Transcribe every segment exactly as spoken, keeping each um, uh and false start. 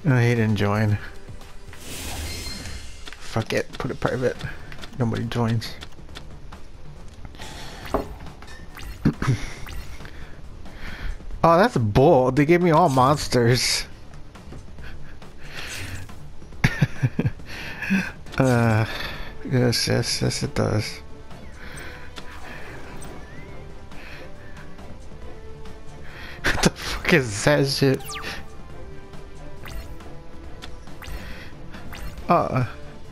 No, he didn't join. Fuck it, put it private. Nobody joins. Oh, that's bull. They gave me all monsters. uh, yes, yes, yes, it does. What the fuck is that shit? Uh.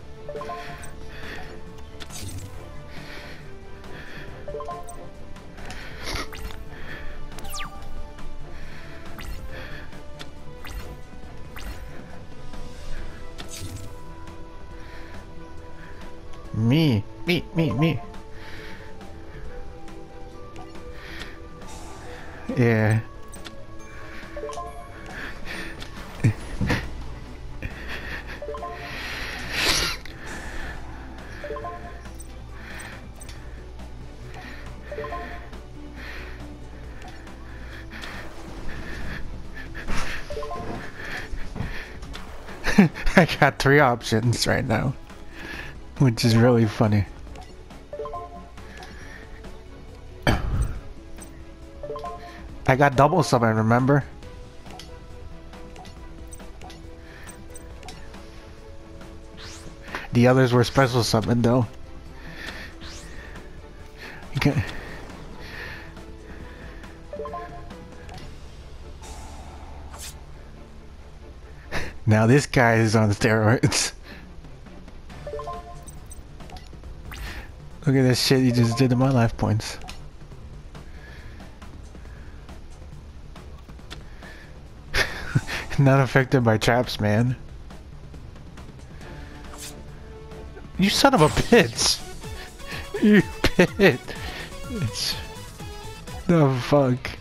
Me, me, me, me. Yeah. I got three options right now, which is really funny. I got double summon, remember? The others were special summon though. Okay. Now this guy is on steroids. Look at this shit he just did to my life points. Not affected by traps, man. You son of a bitch! You bitch! The fuck?